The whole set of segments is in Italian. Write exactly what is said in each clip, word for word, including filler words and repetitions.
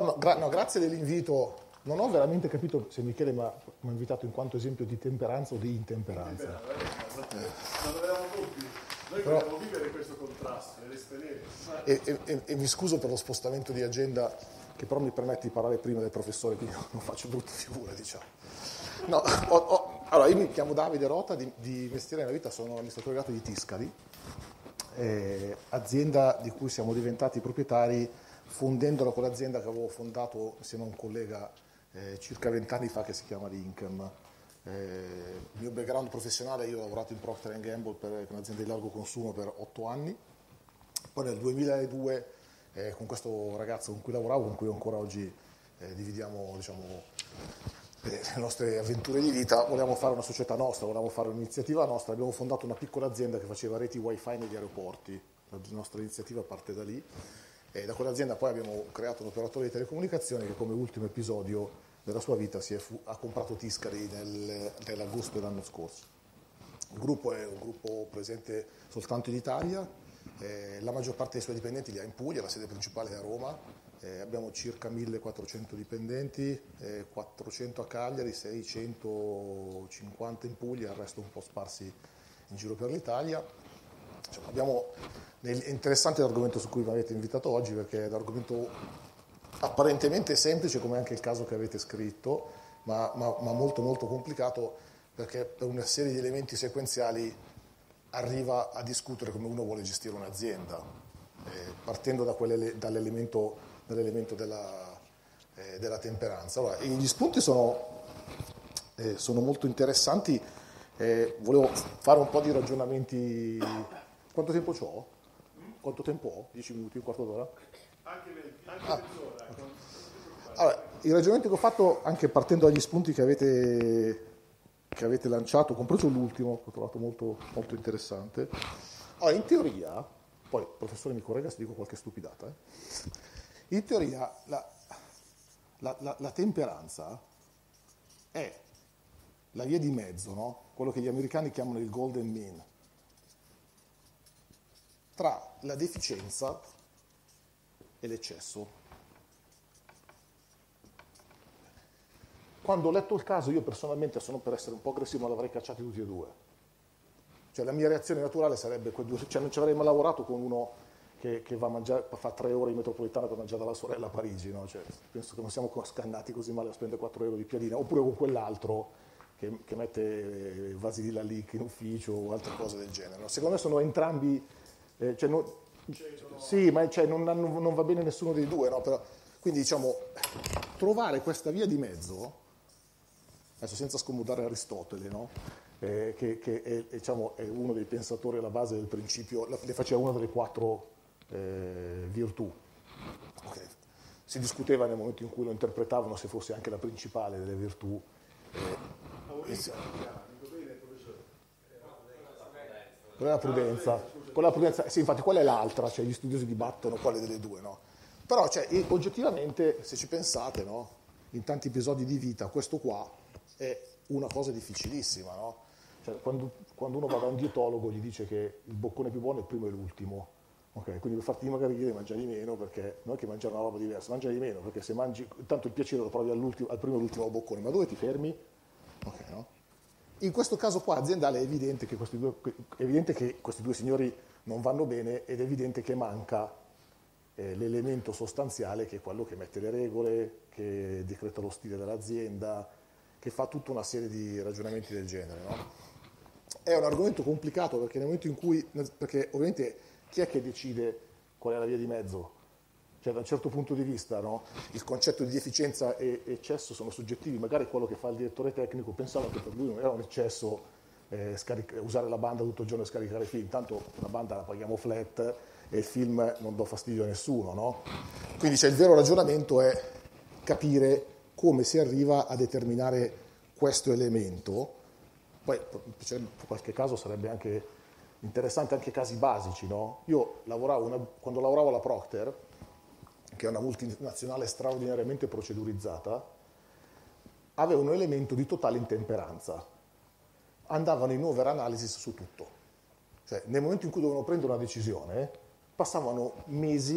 No, gra- no, grazie dell'invito. Non ho veramente capito se Michele mi ha mi ha invitato in quanto esempio di temperanza o di intemperanza. Non avevamo dubbi, noi Però- vogliamo vivere questo contrasto e l'esperienza. E, e- e- e mi scuso per lo spostamento di agenda, che però mi permette di parlare prima del professore, quindi non faccio brutta figura, diciamo. No, ho- ho- allora, io mi chiamo Davide Rota, di, di mestiere nella vita sono amministratore delegato di Tiscali, eh, azienda di cui siamo diventati proprietari fondendola con l'azienda che avevo fondato insieme a un collega eh, circa vent'anni fa, che si chiama Linkem. Eh, il mio background professionale, io ho lavorato in Procter and Gamble, per, per un'azienda di largo consumo, per otto anni. Poi nel duemiladue, eh, con questo ragazzo con cui lavoravo, con cui ancora oggi eh, dividiamo, diciamo, eh, le nostre avventure di vita, volevamo fare una società nostra, volevamo fare un'iniziativa nostra. Abbiamo fondato una piccola azienda che faceva reti wifi negli aeroporti. La nostra iniziativa parte da lì. E da quell'azienda poi abbiamo creato un operatore di telecomunicazioni che, come ultimo episodio della sua vita, si è fu- ha comprato Tiscali nel- nell'agosto dell'anno scorso. Il gruppo è un gruppo presente soltanto in Italia, eh, la maggior parte dei suoi dipendenti li ha in Puglia, la sede principale è a Roma, eh, abbiamo circa millequattrocento dipendenti, eh, quattrocento a Cagliari, seicentocinquanta in Puglia, il resto un po' sparsi in giro per l'Italia. Cioè, abbiamo, è interessante l'argomento su cui mi avete invitato oggi, perché è un argomento apparentemente semplice, come anche il caso che avete scritto, ma, ma, ma molto molto complicato, perché per una serie di elementi sequenziali arriva a discutere come uno vuole gestire un'azienda, eh, partendo da dall'elemento, dall'elemento della, eh, della temperanza. Allora, gli spunti sono, eh, sono molto interessanti. Eh, volevo fare un po' di ragionamenti. Quanto tempo c'ho? Quanto tempo ho? dieci minuti, un quarto d'ora? Anche, anche Ah, mezz'ora. okay. Allora, i ragionamenti che ho fatto, anche partendo dagli spunti che avete, che avete lanciato, compreso l'ultimo, che ho trovato molto, molto interessante. Allora, in teoria, poi il professore mi corregga se dico qualche stupidata, eh. In teoria la, la, la, la temperanza è la via di mezzo, no? Quello che gli americani chiamano il golden mean, tra la deficienza e l'eccesso. Quando ho letto il caso, io personalmente, sono per essere un po' aggressivo, ma l'avrei cacciati tutti e due. Cioè la mia reazione naturale sarebbe quei due, cioè non ci avrei mai lavorato con uno che, che va a mangiare, fa tre ore in metropolitana per mangiare dalla sorella a Parigi, no? Cioè, penso che non siamo scannati così male a spendere quattro euro di piadina, oppure con quell'altro che, che mette vasi di Lalique in ufficio o altre cose del genere. No? Secondo me sono entrambi, eh, cioè non, sì, ma cioè non, hanno, non va bene nessuno dei due, no? Però, quindi diciamo, trovare questa via di mezzo, adesso senza scomodare Aristotele, no? eh, che, che è, diciamo, è uno dei pensatori alla base del principio, le faceva una delle quattro eh, virtù. Okay. Si discuteva nel momento in cui lo interpretavano se fosse anche la principale delle virtù. Eh, Qual è la prudenza? Qual è la prudenza? Sì, infatti, qual è l'altra? Cioè, gli studiosi dibattono quale delle due, no? Però, cioè, oggettivamente, se ci pensate, no? In tanti episodi di vita, questo qua è una cosa difficilissima, no? Cioè, quando, quando uno va da un dietologo gli dice che il boccone più buono è il primo e l'ultimo, okay? Quindi per farti dimagrire mangia di meno, perché non è che mangiare una roba diversa, mangia di meno, perché se mangi, tanto il piacere lo provi al primo e all'ultimo boccone, ma dove ti fermi? Okay, no? In questo caso qua aziendale è evidente che, questi due, è evidente che questi due signori non vanno bene, ed è evidente che manca eh, l'elemento sostanziale, che è quello che mette le regole, che decreta lo stile dell'azienda, che fa tutta una serie di ragionamenti del genere, no? È un argomento complicato, perché nel momento in cui, perché ovviamente chi è che decide qual è la via di mezzo? Cioè, da un certo punto di vista, no? Il concetto di efficienza e eccesso sono soggettivi. Magari quello che fa il direttore tecnico pensava che per lui non era un eccesso eh, scaric- usare la banda tutto il giorno e scaricare film, tanto la banda la paghiamo flat e il film non do fastidio a nessuno, no? Quindi cioè, il vero ragionamento è capire come si arriva a determinare questo elemento. Poi in qualche caso sarebbe anche interessante, anche casi basici, no? Io lavoravo una, quando lavoravo alla Procter, che è una multinazionale straordinariamente procedurizzata, aveva un elemento di totale intemperanza. Andavano in overanalysis su tutto. Cioè, nel momento in cui dovevano prendere una decisione, passavano mesi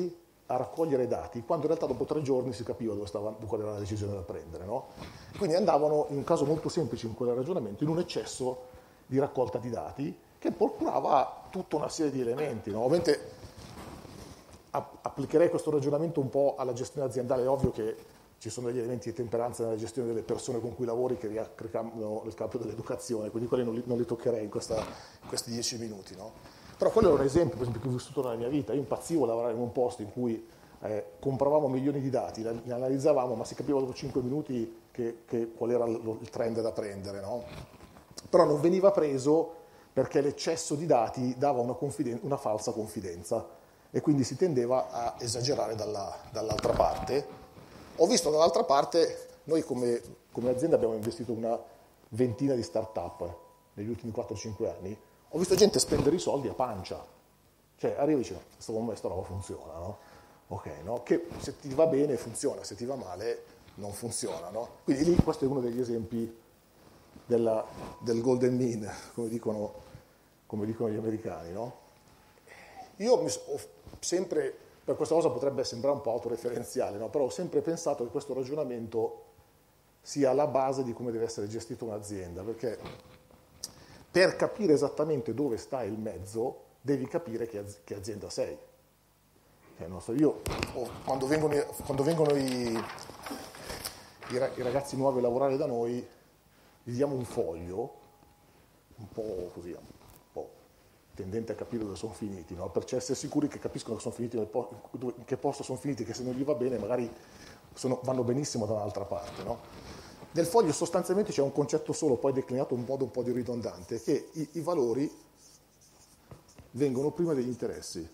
a raccogliere dati, quando in realtà dopo tre giorni si capiva dove stava, qual era la decisione da prendere, no? Quindi andavano, in un caso molto semplice in quel ragionamento, in un eccesso di raccolta di dati che procurava tutta una serie di elementi, no? Ovviamente applicherei questo ragionamento un po' alla gestione aziendale. È ovvio che ci sono degli elementi di temperanza nella gestione delle persone con cui lavori che ricadono nel campo dell'educazione, quindi quelli non li, non li toccherei in, questa, in questi dieci minuti, no? Però quello era un esempio, per esempio, che ho vissuto nella mia vita. Io impazzivo a lavorare in un posto in cui eh, compravamo milioni di dati, li analizzavamo, ma si capiva dopo cinque minuti che, che, qual era lo, il trend da prendere, no? Però non veniva preso perché l'eccesso di dati dava una, confiden- una falsa confidenza e quindi si tendeva a esagerare dalla, dall'altra parte. Ho visto dall'altra parte, noi come, come azienda abbiamo investito una ventina di start-up negli ultimi quattro cinque anni. Ho visto gente spendere i soldi a pancia, cioè arriva e dice, secondo me questa roba funziona, no? Ok, no? Che se ti va bene funziona, se ti va male non funziona, no? Quindi lì questo è uno degli esempi della, del golden mean, come dicono, come dicono gli americani, no? Io mi, ho sempre, per questa cosa potrebbe sembrare un po' autoreferenziale, no? Però ho sempre pensato che questo ragionamento sia la base di come deve essere gestita un'azienda, perché per capire esattamente dove sta il mezzo, devi capire che, az- che azienda sei. Cioè, non so, io, oh, quando vengono, i, quando vengono i, i, ra- i ragazzi nuovi a lavorare da noi, gli diamo un foglio, un po' così, un po' tendente a capire dove sono finiti, no? Per essere sicuri che capiscono che sono finiti nel po- in che posto sono finiti, che se non gli va bene magari sono, vanno benissimo da un'altra parte, no? Nel foglio sostanzialmente c'è un concetto solo, poi declinato in modo un po' di ridondante, che i, i valori vengono prima degli interessi.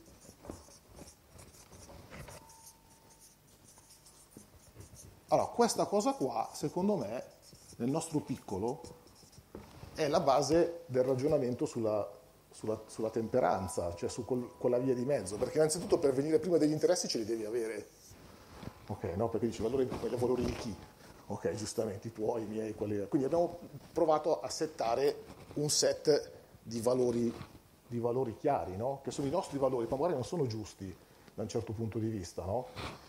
Allora, questa cosa qua, secondo me, nel nostro piccolo, è la base del ragionamento sulla, sulla, sulla temperanza, cioè su quel, quella via di mezzo, perché innanzitutto per venire prima degli interessi ce li devi avere. Ok, no? Perché dici, valori, quei valori di chi? Ok, giustamente, i tuoi, i miei, quelli. Quindi abbiamo provato a settare un set di valori, di valori chiari, no? Che sono i nostri valori, ma magari non sono giusti da un certo punto di vista, no?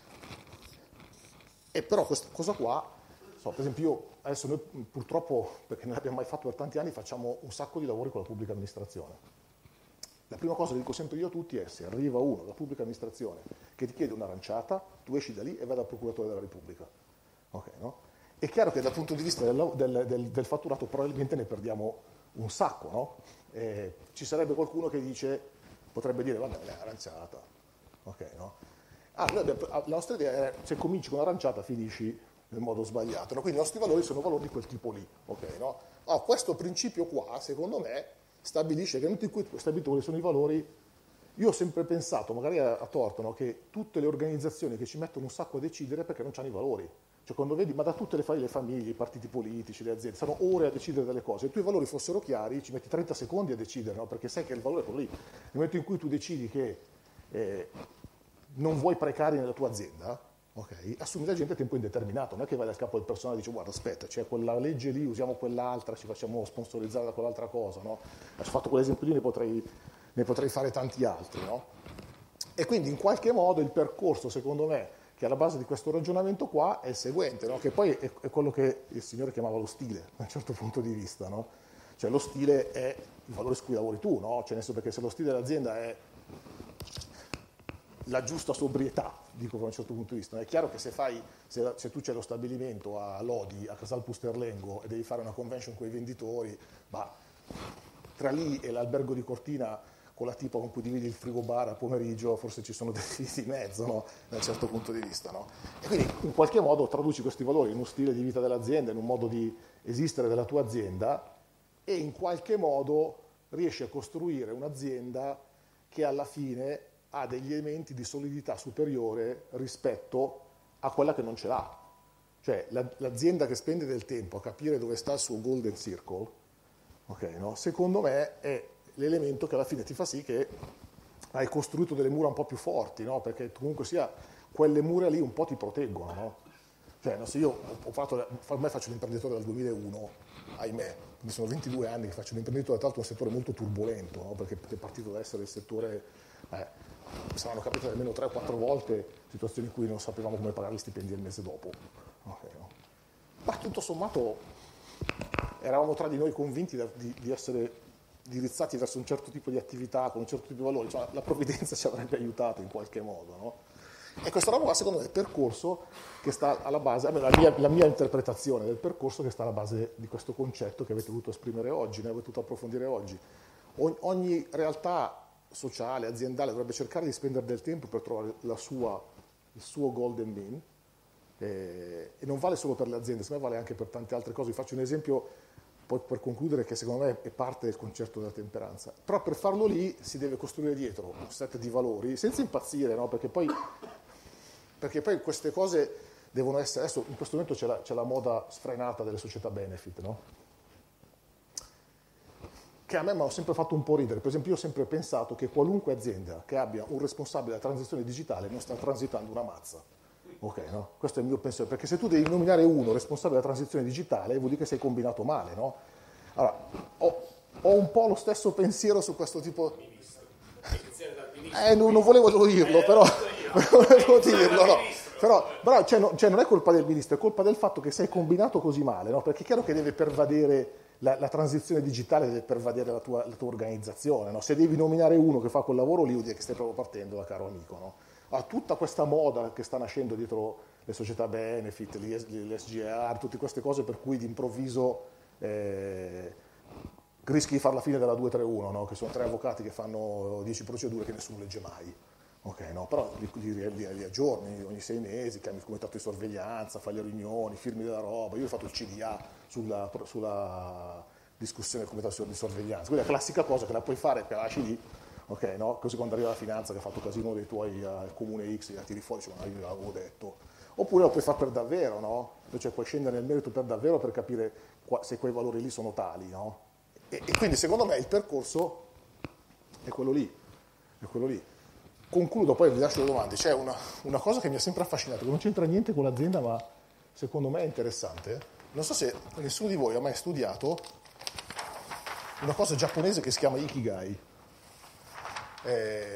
E però questa cosa qua, so, per esempio io, adesso noi purtroppo, perché non l'abbiamo mai fatto per tanti anni, facciamo un sacco di lavori con la pubblica amministrazione. La prima cosa che dico sempre io a tutti è, se arriva uno dalla pubblica amministrazione che ti chiede un'aranciata, tu esci da lì e vai dal procuratore della Repubblica. Ok, no? È chiaro che dal punto di vista del, del, del, del fatturato probabilmente ne perdiamo un sacco, no? E ci sarebbe qualcuno che dice, potrebbe dire, vabbè, è aranciata, ok, no? Ah, noi abbiamo, la nostra idea è, se cominci con un'aranciata finisci nel modo sbagliato, no? Quindi i nostri valori sono valori di quel tipo lì, ok, no? Ah, questo principio qua, secondo me, stabilisce che nel momento in cui tu hai stabilito quali sono i valori, io ho sempre pensato, magari a, a torto, no? Che tutte le organizzazioni che ci mettono un sacco a decidere perché non hanno i valori. Cioè quando vedi, ma da tutte le, le famiglie, i partiti politici, le aziende, stanno ore a decidere delle cose. Se i tuoi valori fossero chiari, ci metti trenta secondi a decidere, no? Perché sai che il valore è quello lì. Nel momento in cui tu decidi che eh, non vuoi precari nella tua azienda, okay, assumi la gente a tempo indeterminato. Non è che vai dal capo del personale e dici, guarda, aspetta, c'è quella legge lì, usiamo quell'altra, ci facciamo sponsorizzare da quell'altra cosa, no? Ho fatto quell'esempio lì, ne potrei, ne potrei fare tanti altri, no? E quindi in qualche modo il percorso, secondo me, che alla base di questo ragionamento qua è il seguente, no? Che poi è, è quello che il signore chiamava lo stile, da un certo punto di vista, no? Cioè lo stile è il valore su cui lavori tu, no? Cioè nel senso, perché se lo stile dell'azienda è la giusta sobrietà, dico da un certo punto di vista, è chiaro che se, fai, se, se tu c'è lo stabilimento a Lodi, a Casal Pusterlengo e devi fare una convention con i venditori, ma tra lì e l'albergo di Cortina con la tipa con cui dividi il frigo bar a pomeriggio, forse ci sono dei fili di mezzo, no? Da un certo punto di vista, no? E quindi in qualche modo traduci questi valori in uno stile di vita dell'azienda, in un modo di esistere della tua azienda e in qualche modo riesci a costruire un'azienda che alla fine ha degli elementi di solidità superiore rispetto a quella che non ce l'ha. Cioè la, l'azienda che spende del tempo a capire dove sta il suo golden circle, okay, no? Secondo me è l'elemento che alla fine ti fa sì che hai costruito delle mura un po' più forti, no? Perché comunque sia quelle mura lì un po' ti proteggono, no? Cioè, non so, io ho fatto, ormai faccio l'imprenditore dal duemilauno, ahimè, mi sono ventidue anni che faccio l'imprenditore, tra l'altro un settore molto turbolento, no? Perché è partito da essere il settore... Eh, saranno capitate almeno tre o quattro volte situazioni in cui non sapevamo come pagare gli stipendi il mese dopo. Okay, no? Ma tutto sommato eravamo tra di noi convinti di, di essere indirizzati verso un certo tipo di attività, con un certo tipo di valori, cioè la provvidenza ci avrebbe aiutato in qualche modo, no? E questa roba qua, secondo me, è il percorso che sta alla base, la mia, la mia interpretazione del percorso che sta alla base di questo concetto che avete voluto esprimere oggi, ne avete voluto approfondire oggi. Ogni, ogni realtà sociale, aziendale dovrebbe cercare di spendere del tempo per trovare la sua, il suo golden mean, eh, e non vale solo per le aziende, secondo me vale anche per tante altre cose. Vi faccio un esempio poi per concludere, che secondo me è parte del concetto della temperanza. Però per farlo lì si deve costruire dietro un set di valori, senza impazzire, no? Perché poi, perché poi queste cose devono essere, adesso in questo momento c'è la, c'è la moda sfrenata delle società benefit, no? Che a me mi hanno sempre fatto un po' ridere. Per esempio, io ho sempre pensato che qualunque azienda che abbia un responsabile della transizione digitale non sta transitando una mazza. Ok, no? Questo è il mio pensiero, perché se tu devi nominare uno responsabile della transizione digitale vuol dire che sei combinato male, no? Allora, ho, ho un po' lo stesso pensiero su questo tipo... Eh, non, non volevo dirlo, però... Non volevo dirlo, no. Però, però cioè, no, cioè, non è colpa del ministro, è colpa del fatto che sei combinato così male, no? Perché è chiaro che deve pervadere... La, la transizione digitale deve pervadere la tua, la tua organizzazione, no? Se devi nominare uno che fa quel lavoro lì, vuol dire che stai proprio partendo da caro amico, no? A tutta questa moda che sta nascendo dietro le società benefit, le S G R, tutte queste cose per cui d'improvviso eh, rischi di fare la fine della due tre uno, no? Che sono tre avvocati che fanno dieci procedure che nessuno legge mai. Okay, no? Però li, li, li, li aggiorni ogni sei mesi, chiami il comitato di sorveglianza, fai le riunioni, firmi della roba. Io ho fatto il C D A sulla, sulla discussione del comitato di sorveglianza. Quindi è la classica cosa che la puoi fare per lasci lì. Okay, no? Così quando arriva la finanza che ha fatto casino dei tuoi al uh, comune X, la tiri fuori, cioè, ma io l'avevo detto. Oppure lo puoi fare per davvero, no? Cioè puoi scendere nel merito per davvero per capire qua, se quei valori lì sono tali, no? E, e quindi secondo me il percorso è quello lì, è quello lì. Concludo, poi vi lascio le domande. C'è una, una cosa che mi ha sempre affascinato, che non c'entra niente con l'azienda, ma secondo me è interessante. Non so se nessuno di voi ha mai studiato una cosa giapponese che si chiama Ikigai. Eh,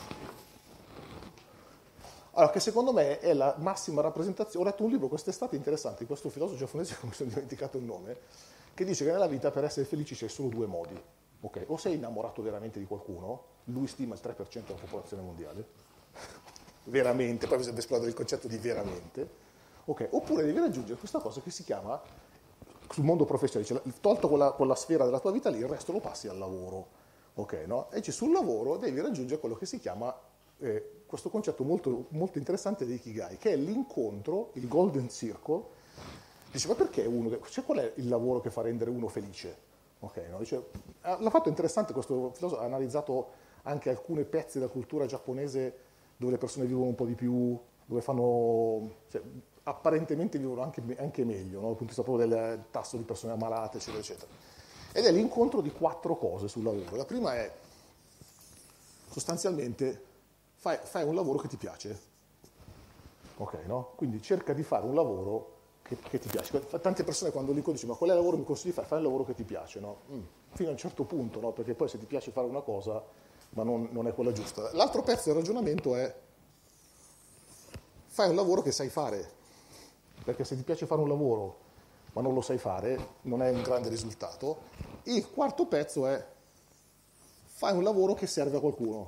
allora, che secondo me è la massima rappresentazione. Ho letto un libro quest'estate interessante di questo filosofo giapponese, che mi sono dimenticato il nome, che dice che nella vita per essere felici c'è solo due modi. Okay. O sei innamorato veramente di qualcuno, lui stima il tre per cento della popolazione mondiale, veramente, poi bisogna esplodere il concetto di veramente, okay. Oppure devi raggiungere questa cosa che si chiama, sul mondo professionale, cioè, tolto quella, quella sfera della tua vita lì, il resto lo passi al lavoro, okay, no? E cioè, sul lavoro devi raggiungere quello che si chiama, eh, questo concetto molto, molto interessante di Ikigai, che è l'incontro, il golden circle. Dice, ma perché uno, cioè, qual è il lavoro che fa rendere uno felice? Okay, no? Dice, l'ha fatto interessante questo filosofo, ha analizzato anche alcuni pezzi della cultura giapponese dove le persone vivono un po' di più, dove fanno, cioè, apparentemente vivono anche, anche meglio, no? Dal punto di vista proprio del tasso di persone ammalate, eccetera, eccetera. Ed è l'incontro di quattro cose sul lavoro. La prima è, sostanzialmente, fai, fai un lavoro che ti piace. Okay, no? Quindi cerca di fare un lavoro Che, che ti piace. Tante persone quando dicono, dice, ma quale lavoro mi consigli di fare? Fai un lavoro che ti piace, no? Mm. Fino a un certo punto, no? Perché poi se ti piace fare una cosa, ma non, non è quella giusta. L'altro pezzo del ragionamento è, fai un lavoro che sai fare, perché se ti piace fare un lavoro, ma non lo sai fare, non è un grande risultato. Il quarto pezzo è, fai un lavoro che serve a qualcuno.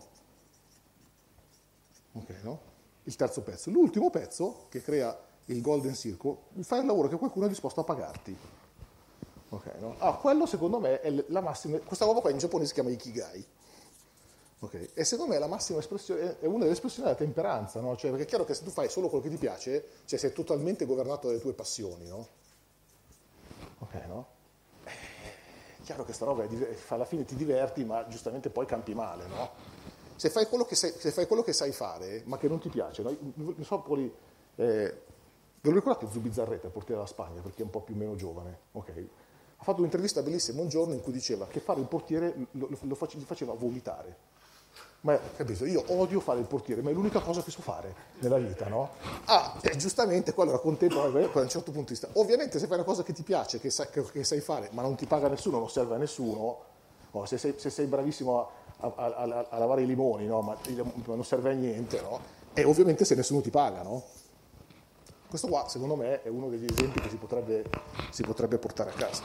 Ok, no? Il terzo pezzo. L'ultimo pezzo, che crea il golden circle, fai un lavoro che qualcuno è disposto a pagarti. Okay, no? Ah, quello secondo me è la massima, questa roba qua in giapponese si chiama Ikigai. Okay? E secondo me è la massima espressione, è una delle espressioni della temperanza, no? Cioè, perché è chiaro che se tu fai solo quello che ti piace, cioè sei totalmente governato dalle tue passioni, no? Ok, no? È chiaro che sta roba è, alla fine ti diverti, ma giustamente poi campi male, no? Se fai quello che sai, se fai, quello che sai fare, ma che non ti piace, no? Non so, poi, eh, ve lo ricordate Zubizarreta, il portiere della Spagna, perché è un po' più o meno giovane? Okay. Ha fatto un'intervista bellissima un giorno in cui diceva che fare il portiere lo, lo face, gli faceva vomitare. Ma capito, io odio fare il portiere, ma è l'unica cosa che so fare nella vita, no? Ah, eh, giustamente quello era contento da un certo punto di vista. Ovviamente se fai una cosa che ti piace, che sai, che, che sai fare, ma non ti paga nessuno, non serve a nessuno, no, se, sei, se sei bravissimo a, a, a, a, a lavare i limoni, no? Ma non serve a niente, no? E ovviamente se nessuno ti paga, no? Questo qua, secondo me, è uno degli esempi che si potrebbe, si potrebbe portare a casa.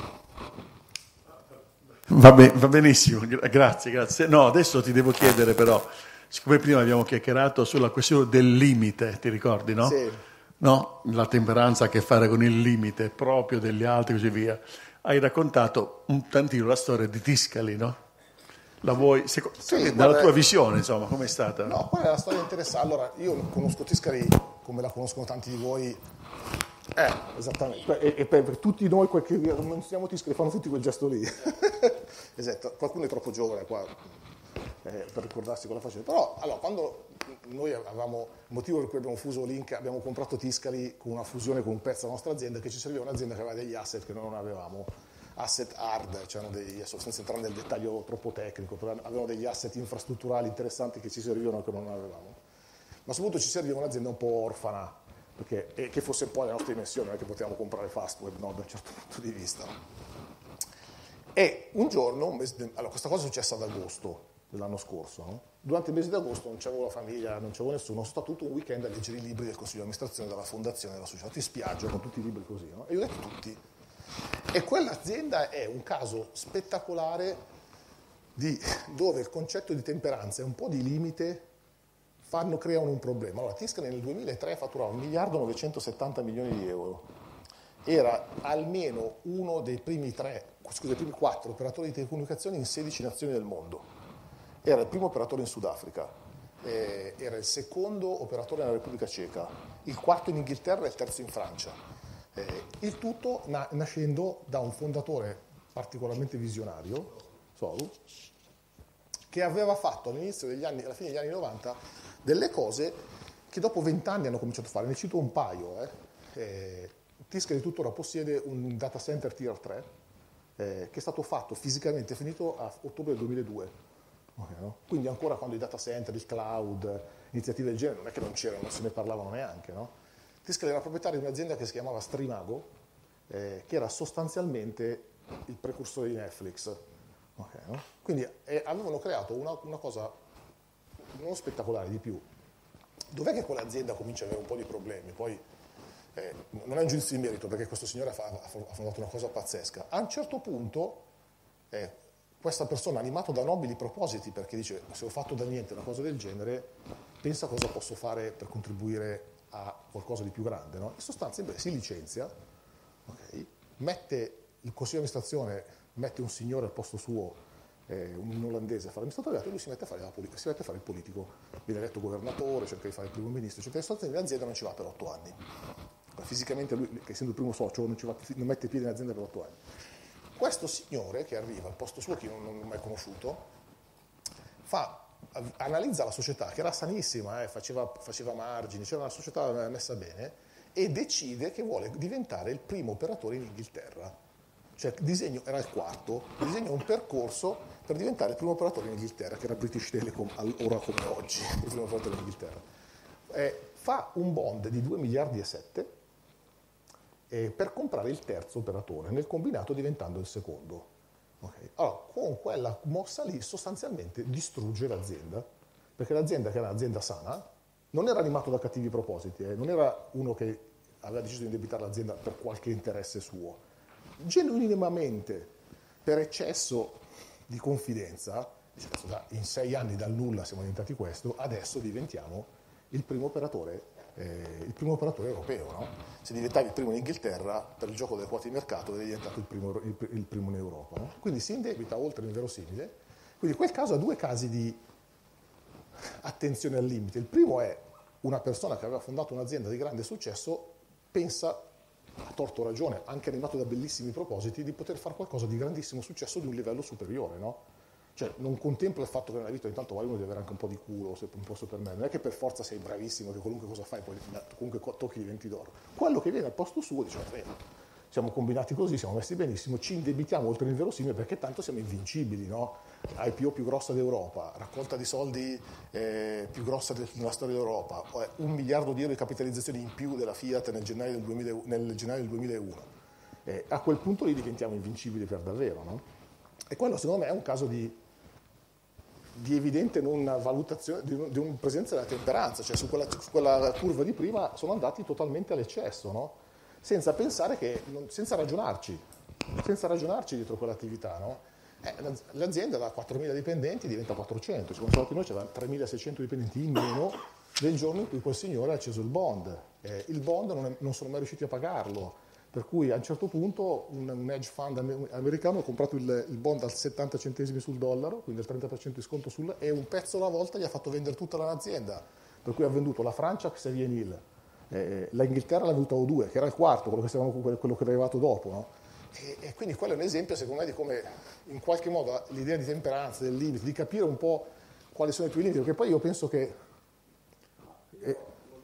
Va, be- va benissimo, grazie, grazie. No, adesso ti devo chiedere però, siccome prima abbiamo chiacchierato sulla questione del limite, ti ricordi, no? Sì. No? La temperanza ha a che fare con il limite proprio degli altri e così via. Hai raccontato un tantino la storia di Tiscali, no? La vuoi, seco- Sì, dalla guarda, tua visione, insomma, com'è stata? No, qual è la storia interessante? Allora, io conosco Tiscali come la conoscono tanti di voi. Eh, esattamente. E, e per, per tutti noi quel che non siamo Tiscali fanno tutti quel gesto lì. Esatto, qualcuno è troppo giovane qua eh, per ricordarsi cosa faceva. Però, allora, quando noi avevamo, il motivo per cui abbiamo fuso Link, abbiamo comprato Tiscali con una fusione con un pezzo della nostra azienda, che ci serviva un'azienda che aveva degli asset che noi non avevamo. Asset hard, c'erano dei, adesso senza entrare nel dettaglio troppo tecnico, però avevano degli asset infrastrutturali interessanti che ci servivano e che non avevamo. Ma soprattutto ci serviva un'azienda un po' orfana, perché, e che fosse un po' le nostre dimensioni, non è che potevamo comprare Fastweb, no, da un certo punto di vista. E un giorno, un mese de, allora questa cosa è successa ad agosto dell'anno scorso, no? Durante il mese di agosto non c'avevo la famiglia, non c'avevo nessuno, sono stato tutto un weekend a leggere i libri del consiglio di amministrazione della fondazione della società, in spiaggia con tutti i libri così, no? E io ho letto tutti. E quell'azienda è un caso spettacolare di, dove il concetto di temperanza e un po' di limite fanno, creano un problema. Allora, Tiscali nel duemilatré fatturava un miliardo novecentosettanta milioni di euro. Era almeno uno dei primi tre, scusa, dei primi quattro operatori di telecomunicazioni in sedici nazioni del mondo. Era il primo operatore in Sudafrica, eh, era il secondo operatore nella Repubblica Ceca, il quarto in Inghilterra e il terzo in Francia. Eh, il tutto na- nascendo da un fondatore particolarmente visionario, Soru, che aveva fatto all'inizio degli anni, alla fine degli anni novanta, delle cose che dopo vent'anni hanno cominciato a fare. Ne cito un paio. Eh. Eh, Tiscali tuttora possiede un data center tier tre eh, che è stato fatto fisicamente, finito a ottobre del duemiladue. Okay, no? Quindi ancora quando i data center, il cloud, iniziative del genere, non è che non c'erano, non se ne parlavano neanche, no? Tiscali era proprietario di un'azienda che si chiamava Streamago, eh, che era sostanzialmente il precursore di Netflix. Okay, no? Quindi eh, avevano creato una, una cosa non spettacolare di più. Dov'è che quell'azienda comincia ad avere un po' di problemi? Poi eh, non è un giudizio di merito, perché questo signore ha, fa, ha fatto una cosa pazzesca. A un certo punto eh, questa persona, animato da nobili propositi, perché dice se ho fatto da niente una cosa del genere, pensa cosa posso fare per contribuire a qualcosa di più grande, no? In sostanza invece si licenzia, okay, mette il consiglio di amministrazione, mette un signore al posto suo, eh, un olandese a fare l'amministratore, e lui si mette a fare, la politica, si mette a fare il politico, viene eletto governatore, cerca di fare il primo ministro, cerca di sostenere l'azienda, non ci va per otto anni. Fisicamente lui, che essendo il primo socio, non, ci va, non mette piede in azienda per otto anni. Questo signore che arriva al posto suo, che io non, non ho mai conosciuto, fa... analizza la società, che era sanissima, eh, faceva, faceva margini, c'era una società messa bene, e decide che vuole diventare il primo operatore in Inghilterra. Cioè, disegno, era il quarto, disegna un percorso per diventare il primo operatore in Inghilterra, che era British Telecom, ora come oggi, il primo operatore in Inghilterra. Eh, fa un bond di due miliardi e sette eh, per comprare il terzo operatore, nel combinato diventando il secondo. Okay. Allora, con quella mossa lì sostanzialmente distrugge l'azienda, perché l'azienda, che era un'azienda sana, non era animato da cattivi propositi, eh, non era uno che aveva deciso di indebitare l'azienda per qualche interesse suo. Genuinamente, per eccesso di confidenza, in sei anni dal nulla siamo diventati questo, adesso diventiamo il primo operatore, eh, il primo operatore europeo. No? Se diventavi il primo in Inghilterra, per il gioco delle quote di mercato, eri diventato il primo, il, il primo in Europa. No? Quindi si indebita oltre il verosimile. Quindi quel caso ha due casi di attenzione al limite. Il primo è una persona che aveva fondato un'azienda di grande successo, pensa, a torto ragione, anche animato da bellissimi propositi, di poter fare qualcosa di grandissimo successo di un livello superiore, no? Cioè, non contempla il fatto che nella vita intanto vale uno di avere anche un po' di culo, se un posso permettere. Non è che per forza sei bravissimo, che qualunque cosa fai, poi comunque tocchi i venti d'oro. Quello che viene al posto suo dice, siamo combinati così, siamo messi benissimo, ci indebitiamo oltre il verosimile perché tanto siamo invincibili, no? I P O più grossa d'Europa, raccolta di soldi eh, più grossa nella storia d'Europa, un miliardo di euro di capitalizzazione in più della Fiat nel gennaio del, duemila, nel gennaio del duemilauno. Eh, a quel punto lì diventiamo invincibili per davvero, no? E quello secondo me è un caso di di evidente non valutazione, di, un, di un presenza della temperanza, cioè su quella, su quella curva di prima sono andati totalmente all'eccesso, no? Senza pensare che, non, senza ragionarci, senza ragionarci dietro quell'attività, no? Eh, l'azienda da quattromila dipendenti diventa quattrocento, cioè, quando noi c'erano tremilaseicento dipendenti in meno del giorno in cui quel signore ha acceso il bond. Eh, il bond non, è, non sono mai riusciti a pagarlo. Per cui a un certo punto un, un hedge fund americano ha comprato il, il bond al settanta centesimi sul dollaro, quindi il trenta per cento di sconto sul, e un pezzo alla volta gli ha fatto vendere tutta l'azienda. Per cui ha venduto la Francia a Xavier Niel, eh, l'Inghilterra l'ha venduta a O due, che era il quarto, quello che, stavamo, quello che era arrivato dopo. No? E, e quindi quello è un esempio, secondo me, di come in qualche modo l'idea di temperanza, del limite, di capire un po' quali sono i tuoi limiti, perché poi io penso che... Eh,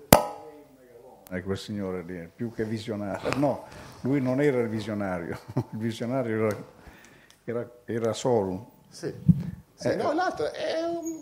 Ecco, quel signore lì, più che visionario. No, lui non era il visionario, il visionario era, era, era solo. Sì, sì eh, no, l'altro è un...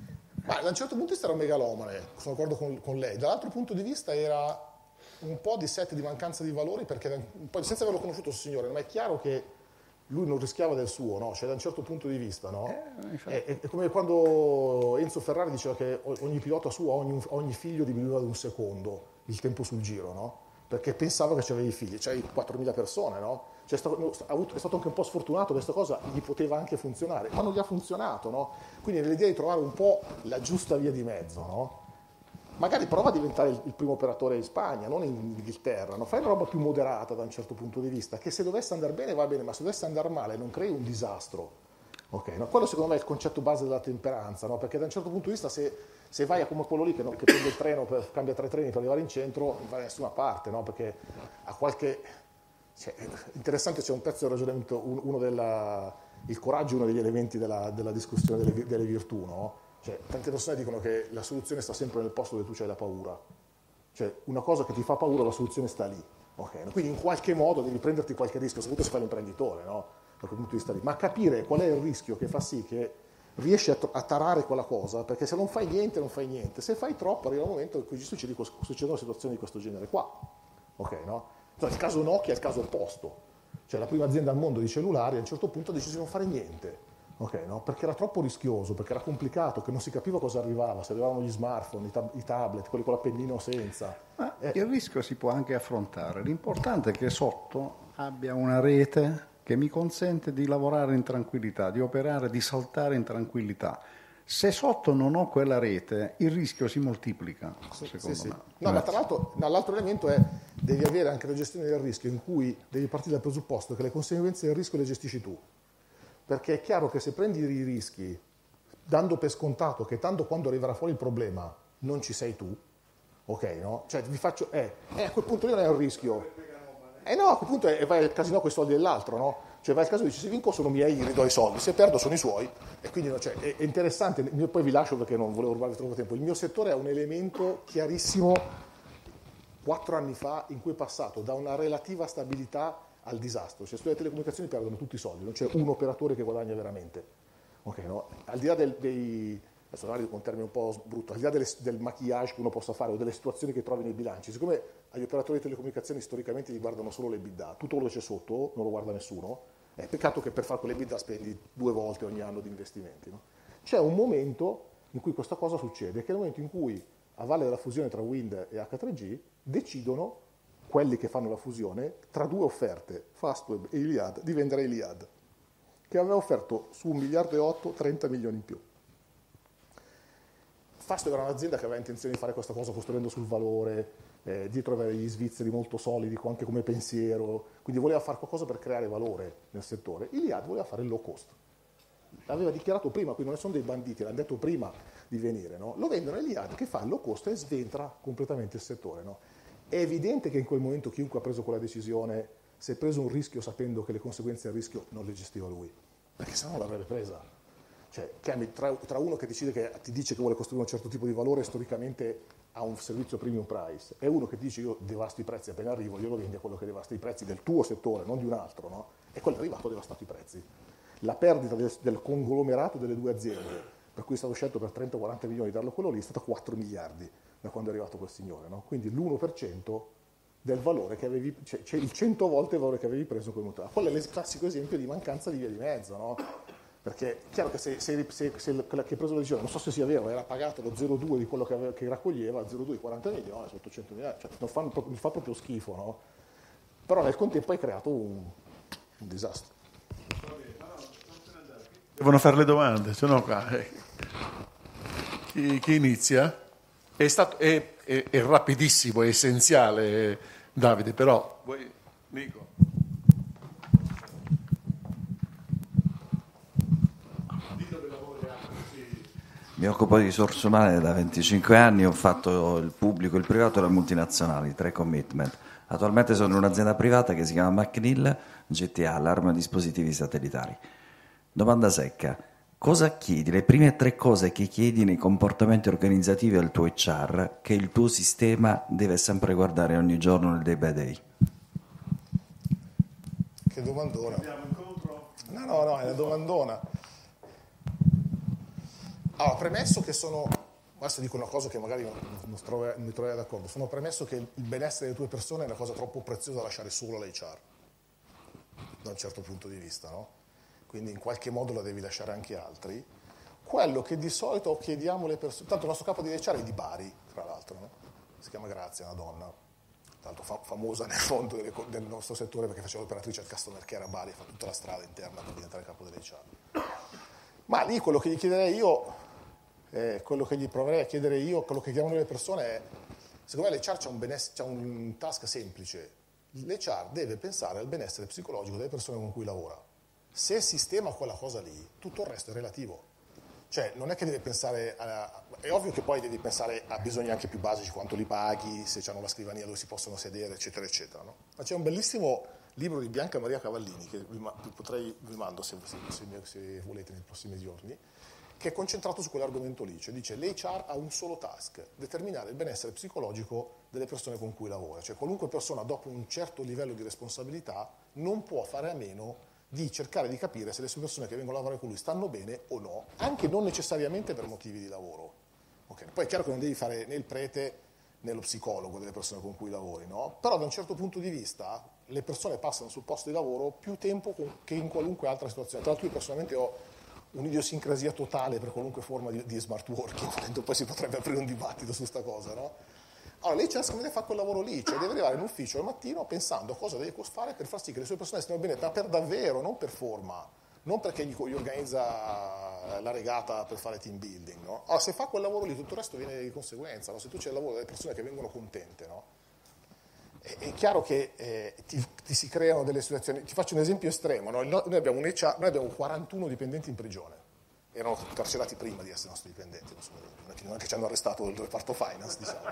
Ma da un certo punto di vista era un megalomane, sono d'accordo con, con lei. Dall'altro punto di vista era un po' di set di mancanza di valori, perché un po', senza averlo conosciuto il signore, ma è chiaro che lui non rischiava del suo, no? Cioè da un certo punto di vista, no? Eh, è, è, è come quando Enzo Ferrari diceva che ogni pilota suo, ogni, ogni figlio diminuiva di un secondo il tempo sul giro, no? Perché pensava che c'avevi figli, c'hai quattromila persone, no? Cioè è, stato, è stato anche un po' sfortunato, questa cosa gli poteva anche funzionare, ma non gli ha funzionato, no? Quindi nell'idea di trovare un po' la giusta via di mezzo, no? Magari prova a diventare il, il primo operatore in Spagna, non in Inghilterra, no? Fai una roba più moderata da un certo punto di vista, che se dovesse andare bene va bene, ma se dovesse andare male non crei un disastro. Okay, no? Quello secondo me è il concetto base della temperanza, no? Perché da un certo punto di vista se, se vai a come quello lì che, no, che prende il treno, per, cambia tre treni per arrivare in centro, non va da nessuna parte, no? Perché ha qualche... Cioè, interessante, c'è un pezzo del ragionamento, uno della... il coraggio è uno degli elementi della, della discussione delle, delle virtù, no? Cioè, tante persone dicono che la soluzione sta sempre nel posto dove tu c'hai la paura. Cioè, una cosa che ti fa paura, la soluzione sta lì. Okay, no? Quindi in qualche modo devi prenderti qualche rischio, soprattutto se fai l'imprenditore, no? Da quel punto di vista lì. Ma capire qual è il rischio che fa sì che riesci a, a tarare quella cosa, perché se non fai niente, non fai niente. Se fai troppo, arriva un momento in cui succede, succedono situazioni di questo genere qua. Ok, no? Cioè, il caso Nokia è il caso opposto. Cioè, la prima azienda al mondo di cellulari a un certo punto ha deciso di non fare niente. Okay, no? Perché era troppo rischioso, perché era complicato, che non si capiva cosa arrivava, se arrivavano gli smartphone, i, tab- i tablet, quelli con l'appendino o senza. Ma eh. il rischio si può anche affrontare, l'importante è che sotto abbia una rete che mi consente di lavorare in tranquillità, di operare, di saltare in tranquillità. Se sotto non ho quella rete, il rischio si moltiplica, sì, secondo sì, me. Sì. No, ma tra l'altro, no, l'altro elemento è devi avere anche la gestione del rischio, in cui devi partire dal presupposto che le conseguenze del rischio le gestisci tu. Perché è chiaro che se prendi i rischi dando per scontato che tanto quando arriverà fuori il problema non ci sei tu, ok, no? Cioè vi faccio, eh, eh a quel punto lì non è un rischio. Eh no, a quel punto è, vai al casino con i soldi dell'altro, no? Cioè vai al caso e dici se vinco sono miei, gli ridò i soldi, se perdo sono i suoi. E quindi no, cioè, è, è interessante, poi vi lascio perché non volevo rubarvi troppo tempo. Il mio settore è un elemento chiarissimo quattro anni fa in cui è passato da una relativa stabilità al disastro, cioè sulle telecomunicazioni perdono tutti i soldi, non c'è un operatore che guadagna veramente. Okay, no? Al di là del, dei, adesso magari con un termine un po' brutto, al di là delle, del maquillage che uno possa fare o delle situazioni che trovi nei bilanci, siccome agli operatori di telecomunicazioni storicamente gli guardano solo le l'EBITDA, tutto quello che c'è sotto non lo guarda nessuno, è peccato che per fare quell'EBITDA spendi due volte ogni anno di investimenti. No? C'è un momento in cui questa cosa succede, che è il momento in cui a valle della fusione tra Wind e acca tre G decidono quelli che fanno la fusione, tra due offerte, Fastweb e Iliad, di vendere Iliad, che aveva offerto su un miliardo e otto, trenta milioni in più. Fastweb era un'azienda che aveva intenzione di fare questa cosa costruendo sul valore, eh, dietro aveva gli svizzeri molto solidi, anche come pensiero, quindi voleva fare qualcosa per creare valore nel settore. Iliad voleva fare il low cost. L'aveva dichiarato prima, quindi non sono dei banditi, l'hanno detto prima di venire, no? Lo vendono a Iliad che fa il low cost e sventra completamente il settore, no? È evidente che in quel momento chiunque ha preso quella decisione si è preso un rischio sapendo che le conseguenze del rischio non le gestiva lui, perché sennò non l'avrebbe presa. Cioè, tra, tra uno che decide che ti dice che vuole costruire un certo tipo di valore storicamente ha un servizio premium price e uno che ti dice io devasto i prezzi appena arrivo, glielo vendi a quello che devasta i prezzi del tuo settore, non di un altro, no? E quello è arrivato, ha devastato i prezzi. La perdita del, del conglomerato delle due aziende, per cui è stato scelto per trenta quaranta milioni di darlo quello lì, è stata quattro miliardi. Da quando è arrivato quel signore, no? Quindi l'uno per cento del valore che avevi, cioè, cioè il cento volte il valore che avevi preso quel mutuale. Quello è il classico esempio di mancanza di via di mezzo, no? Perché è chiaro che se, se, se, se quella che ha preso la decisione, non so se sia vero, era pagato lo zero virgola due di quello che, aveva, che raccoglieva, zero virgola due di quaranta milioni, su ottocento mila, cioè non fa, mi fa proprio schifo, no? Però nel contempo hai creato un, un disastro. Devono fare le domande, se no qua... Eh. Chi, chi inizia? È, stato, è, è, è rapidissimo, è essenziale, Davide, però... Vuoi, Nico? Mi occupo di risorse umane da venticinque anni, ho fatto il pubblico, il privato e le multinazionali, tre commitment. Attualmente sono in un'azienda privata che si chiama McNeil G T A, l'arma dispositivi satellitari. Domanda secca, cosa chiedi? Le prime tre cose che chiedi nei comportamenti organizzativi del tuo H R che il tuo sistema deve sempre guardare ogni giorno nel day by day? Che domandona. No, no, no, è una domandona. Allora, premesso che sono, adesso dico una cosa che magari non, non, trovo, non mi troverei d'accordo, sono premesso che il benessere delle tue persone è una cosa troppo preziosa da lasciare solo all'H R, da un certo punto di vista, no? Quindi in qualche modo la devi lasciare anche altri. Quello che di solito chiediamo alle persone, tanto il nostro capo di H R è di Bari, tra l'altro, no? Si chiama Grazia, una donna, tanto fa, famosa nel mondo delle, del nostro settore perché faceva l'operatrice al customer care a Bari e fa tutta la strada interna per diventare capo dell'H R. Ma lì quello che gli chiederei io, eh, quello che gli proverei a chiedere io, quello che chiediamo le persone è, secondo me l'H R c'ha un, beness- c'ha un task semplice, l'H R deve pensare al benessere psicologico delle persone con cui lavora. Se sistema quella cosa lì, tutto il resto è relativo. Cioè, non è che deve pensare, a, è ovvio che poi devi pensare a bisogni anche più basici, quanto li paghi, se hanno la scrivania dove si possono sedere, eccetera, eccetera. No? Ma c'è un bellissimo libro di Bianca Maria Cavallini, che vi, vi potrei, vi mando se, se, se, se volete nei prossimi giorni, che è concentrato su quell'argomento lì, cioè dice l'H R ha un solo task, determinare il benessere psicologico delle persone con cui lavora, cioè qualunque persona dopo un certo livello di responsabilità non può fare a meno di cercare di capire se le sue persone che vengono a lavorare con lui stanno bene o no, anche non necessariamente per motivi di lavoro. Okay. Poi è chiaro che non devi fare né il prete né lo psicologo delle persone con cui lavori, no? Però da un certo punto di vista le persone passano sul posto di lavoro più tempo che in qualunque altra situazione. Tra l'altro io personalmente ho un'idiosincrasia totale per qualunque forma di, di smart working, poi si potrebbe aprire un dibattito su questa cosa, no? Allora l'H R secondo me fa quel lavoro lì, cioè deve arrivare in ufficio al mattino pensando a cosa deve fare per far sì che le sue persone stiano bene, ma per davvero, non per forma, non perché gli, gli organizza la regata per fare team building, no? Allora se fa quel lavoro lì tutto il resto viene di conseguenza, no? Se tu c'è il lavoro delle persone che vengono contente, no? È, è chiaro che eh, ti, ti si creano delle situazioni, ti faccio un esempio estremo, no? Noi abbiamo un H R, noi abbiamo quarantuno dipendenti in prigione. Erano carcerati prima di essere nostri dipendenti, non è che ci hanno arrestato il reparto finance, diciamo.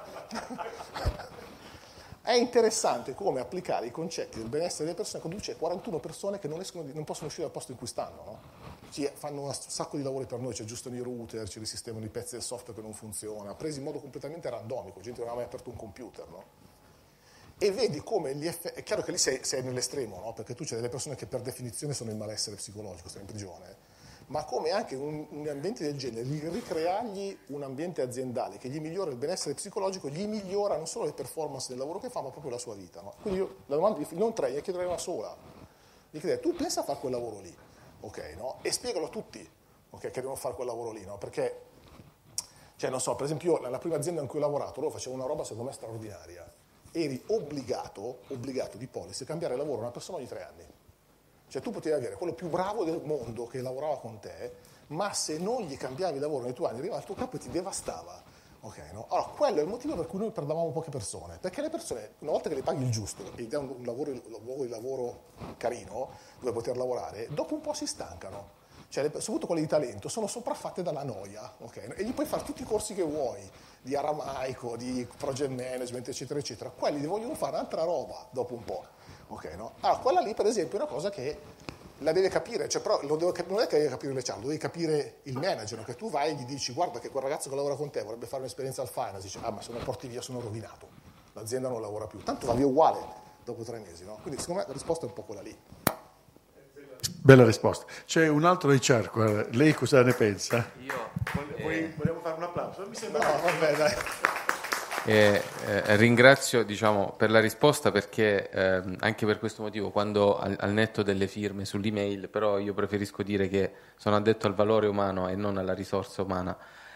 È interessante come applicare i concetti del benessere delle persone quando c'è quarantuno persone che non, escono, non possono uscire dal posto in cui stanno, no? Ci fanno un sacco di lavori per noi, ci aggiustano i router, ci risistemano i pezzi del software che non funziona, presi in modo completamente randomico, gente che non ha mai aperto un computer, no? E vedi come gli effetti, è chiaro che lì sei, sei nell'estremo, no? Perché tu c'è delle persone che per definizione sono in malessere psicologico, sono in prigione, ma come anche un, un ambiente del genere, ricreargli un ambiente aziendale che gli migliora il benessere psicologico, gli migliora non solo le performance del lavoro che fa, ma proprio la sua vita. No? Quindi io la domanda, non tre, gli chiederei una sola. Gli chiederei, tu pensa a fare quel lavoro lì, ok, no? E spiegalo a tutti, ok, che devono fare quel lavoro lì, no? Perché, cioè, non so, per esempio, io, la prima azienda in cui ho lavorato, loro facevano una roba secondo me straordinaria. Eri obbligato, obbligato di policy a cambiare lavoro a una persona ogni tre anni. Cioè tu potevi avere quello più bravo del mondo che lavorava con te, ma se non gli cambiavi lavoro nei tuoi anni, arrivava il tuo capo e ti devastava. Okay, no? Allora, quello è il motivo per cui noi perdavamo poche persone, perché le persone, una volta che le paghi il giusto e gli dai un lavoro, un luogo di lavoro carino, dove poter lavorare, dopo un po' si stancano. Cioè, le, soprattutto quelle di talento, sono sopraffatte dalla noia, okay? E gli puoi fare tutti i corsi che vuoi, di aramaico, di project management, eccetera, eccetera. Quelli vogliono fare altra roba dopo un po'. Okay, no? Allora, quella lì, per esempio, è una cosa che la deve capire, cioè, però lo devo, non è che deve capire l'H R, lo devi capire il manager, no? Che tu vai e gli dici, guarda che quel ragazzo che lavora con te vorrebbe fare un'esperienza al finance, dice, ah, ma se lo porti via sono rovinato, l'azienda non lavora più, tanto va via uguale dopo tre mesi, no? Quindi secondo me la risposta è un po' quella lì. Bella risposta. C'è un altro H R qua, lei cosa ne pensa? Io Vuoi, vogliamo fare un applauso? Mi sembra no, vabbè, dai. Eh, eh, ringrazio diciamo, per la risposta perché eh, anche per questo motivo quando al, al netto delle firme sull'email, però io preferisco dire che sono addetto al valore umano e non alla risorsa umana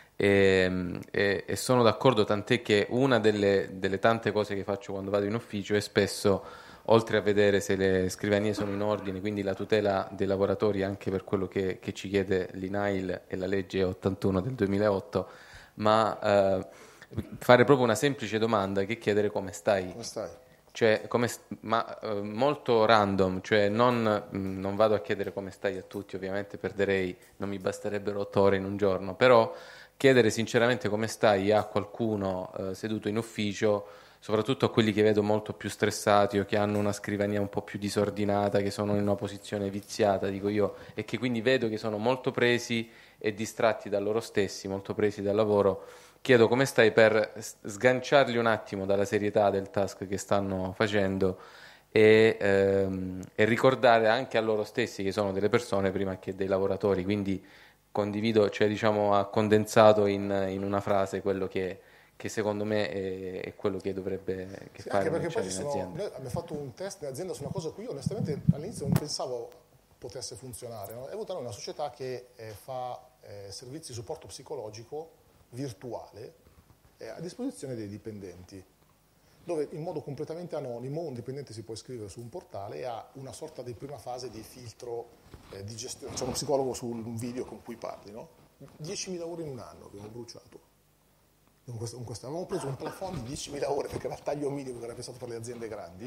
e, e, e sono d'accordo, tant'è che una delle, delle tante cose che faccio quando vado in ufficio è spesso, oltre a vedere se le scrivanie sono in ordine, quindi la tutela dei lavoratori anche per quello che, che ci chiede l'I N A I L e la legge ottantuno del duemilaotto, ma eh, fare proprio una semplice domanda che chiedere come stai. Come stai? Cioè, come, ma eh, molto random, cioè non, mh, non vado a chiedere come stai a tutti, ovviamente perderei, non mi basterebbero otto ore in un giorno, però chiedere sinceramente come stai a qualcuno eh, seduto in ufficio, soprattutto a quelli che vedo molto più stressati o che hanno una scrivania un po' più disordinata, che sono in una posizione viziata, dico io, e che quindi vedo che sono molto presi e distratti da loro stessi, molto presi dal lavoro. Chiedo come stai per sganciarli un attimo dalla serietà del task che stanno facendo e, ehm, e ricordare anche a loro stessi che sono delle persone prima che dei lavoratori, quindi condivido, cioè diciamo ha condensato in, in una frase quello che, che secondo me è, è quello che dovrebbe che Sì, fare anche un perché poi in ci sono, azienda. noi abbiamo fatto un test in azienda su una cosa qui, onestamente all'inizio non pensavo potesse funzionare, no? È venuta una società che eh, fa eh, servizi di supporto psicologico virtuale eh, a disposizione dei dipendenti, dove in modo completamente anonimo un dipendente si può iscrivere su un portale e ha una sorta di prima fase di filtro eh, di gestione, c'è uno psicologo su un video con cui parli, no? diecimila ore in un anno abbiamo bruciato. Con questo, con questo. Avevamo preso un plafond di diecimila ore perché era il taglio minimo che era pensato per le aziende grandi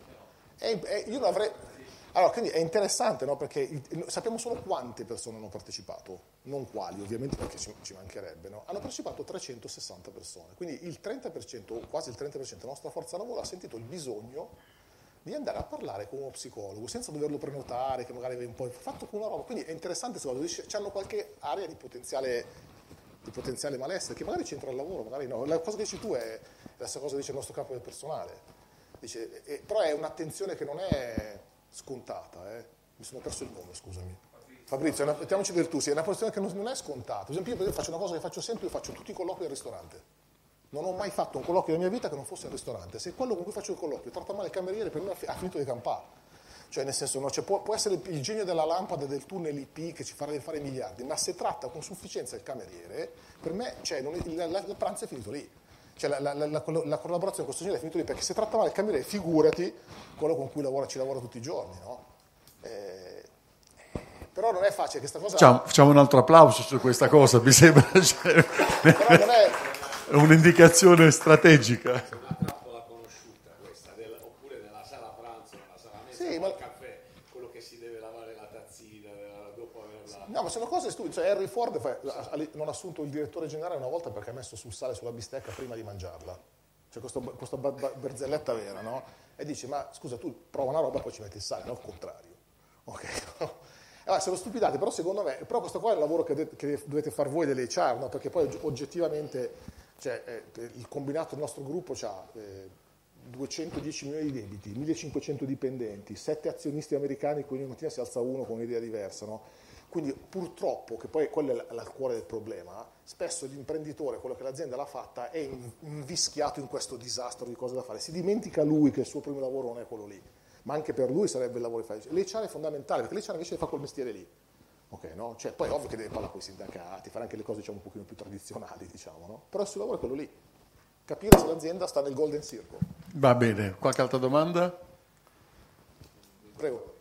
e, e io non avrei... Allora, quindi è interessante, no? Perché il, sappiamo solo quante persone hanno partecipato, non quali, ovviamente perché ci, ci mancherebbe, no? Hanno partecipato trecentosessanta persone, quindi il trenta per cento, o quasi il trenta per cento della nostra forza lavoro ha sentito il bisogno di andare a parlare con uno psicologo, senza doverlo prenotare, che magari avevi un po' fatto con una roba. Quindi è interessante, se hanno qualche area di potenziale, di potenziale malessere, che magari c'entra il lavoro, magari no. La cosa che dici tu è la stessa cosa che dice il nostro capo del personale. Dice, eh, però è un'attenzione che non è scontata, eh. Mi sono perso il nome, scusami. Fabrizio, una, mettiamoci del tu, sì, è una questione che non, non è scontata. Per esempio, io faccio una cosa che faccio sempre, io faccio tutti i colloqui al ristorante. Non ho mai fatto un colloquio nella mia vita che non fosse al ristorante. Se quello con cui faccio il colloquio tratta male il cameriere, per me ha finito di campare. Cioè, nel senso, no, cioè, può, può essere il genio della lampada del tunnel I P che ci farà fare miliardi, ma se tratta con sufficienza il cameriere, per me cioè, non, il, il, il pranzo è finito lì. Cioè, la, la, la, la collaborazione con questo genere è finita lì, perché se tratta male il cameriere, figurati quello con cui lavora, ci lavora tutti i giorni, no? Eh, però non è facile questa cosa. Facciamo, facciamo un altro applauso su questa cosa, mi sembra. Cioè, però non è è un'indicazione strategica. È una trappola conosciuta questa, del, oppure nella sala pranzo, nella sala messa, sì, il ma... caffè, quello che si deve lavare la tazzina dopo averla... No, ma sono cose stupide. Cioè, Henry Ford fa, non ha assunto il direttore generale una volta perché ha messo sul sale sulla bistecca prima di mangiarla. Cioè questo, questa barzelletta vera, no? E dice, ma scusa, tu prova una roba e poi ci metti il sale, no? Al contrario. Ok? Allora, sono stupidate, però secondo me, però questo qua è il lavoro che, de- che dovete fare voi delle H R, no? Perché poi oggettivamente, cioè, eh, il combinato del nostro gruppo ha eh, duecentodieci milioni di debiti, millecinquecento dipendenti, sette azionisti americani, quindi ogni mattina si alza uno con un'idea diversa, no? Quindi purtroppo, che poi quello è il cuore del problema, spesso l'imprenditore, quello che l'azienda l'ha fatta, è invischiato in questo disastro di cose da fare. Si dimentica lui che il suo primo lavoro non è quello lì, ma anche per lui sarebbe il lavoro che fa. L'H R è fondamentale, perché l'H R invece fa quel mestiere lì. Okay, no? Cioè, poi è ovvio che deve parlare con i sindacati, fare anche le cose diciamo, un pochino più tradizionali, diciamo, no? Però il suo lavoro è quello lì. Capire se l'azienda sta nel golden circle. Va bene, qualche altra domanda? Prego.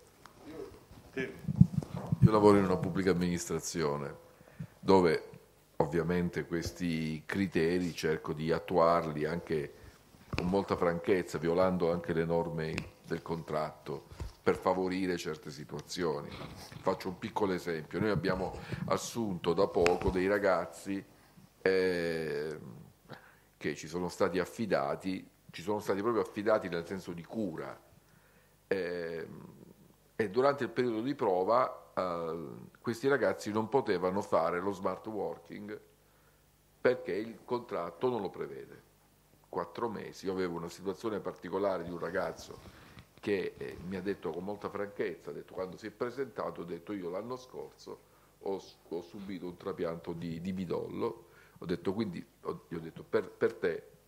Io lavoro in una pubblica amministrazione dove ovviamente questi criteri cerco di attuarli anche con molta franchezza, violando anche le norme del contratto per favorire certe situazioni. Faccio un piccolo esempio: noi abbiamo assunto da poco dei ragazzi eh, che ci sono stati affidati, ci sono stati proprio affidati nel senso di cura eh, e durante il periodo di prova Uh, questi ragazzi non potevano fare lo smart working perché il contratto non lo prevede. Quattro mesi. Io avevo una situazione particolare di un ragazzo che eh, mi ha detto con molta franchezza, ha detto, quando si è presentato, ho detto io l'anno scorso ho, ho subito un trapianto di, di midollo, ho detto quindi, ho, io ho detto per, per te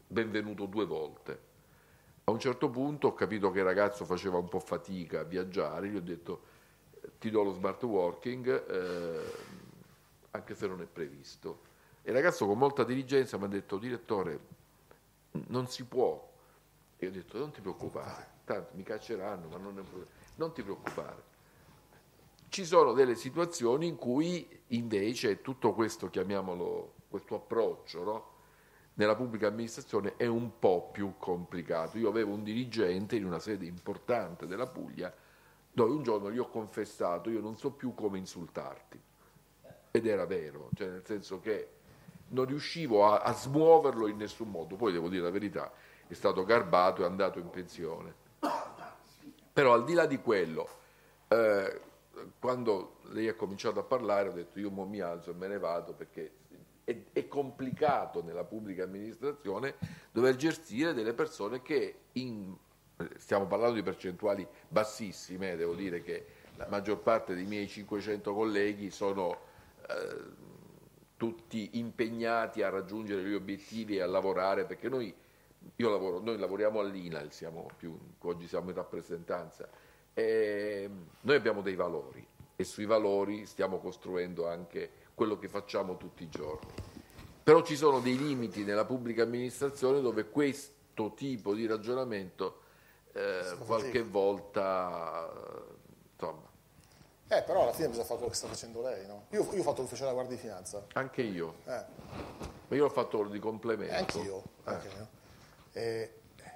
benvenuto due volte. A un certo punto ho capito che il ragazzo faceva un po' fatica a viaggiare, gli ho detto ti do lo smart working, eh, anche se non è previsto. E il ragazzo con molta diligenza mi ha detto direttore, non si può. E io ho detto non ti preoccupare, tanto mi cacceranno, ma non, è un problema. Non ti preoccupare. Ci sono delle situazioni in cui invece tutto questo, chiamiamolo, questo approccio, no? Nella pubblica amministrazione è un po' più complicato. Io avevo un dirigente in una sede importante della Puglia dove un giorno gli ho confessato io non so più come insultarti, ed era vero, cioè nel senso che non riuscivo a, a smuoverlo in nessun modo. Poi devo dire la verità, è stato garbato e è andato in pensione. Però al di là di quello, eh, quando lei ha cominciato a parlare ho detto io mo mi alzo e me ne vado, perché è, è complicato nella pubblica amministrazione dover gestire delle persone che in, stiamo parlando di percentuali bassissime, devo dire che la maggior parte dei miei cinquecento colleghi sono eh, tutti impegnati a raggiungere gli obiettivi e a lavorare, perché noi, io lavoro, noi lavoriamo all'I N A L, siamo più, oggi siamo in rappresentanza, e noi abbiamo dei valori e sui valori stiamo costruendo anche quello che facciamo tutti i giorni. Però ci sono dei limiti nella pubblica amministrazione dove questo tipo di ragionamento eh, qualche volta, insomma. Eh, però alla fine bisogna fare quello che sta facendo lei, no? Io, io ho fatto l'ufficiale della Guardia di Finanza. Anche io. Eh. Ma io ho fatto di complemento. Eh, anch'io. Eh. Anche io. Eh,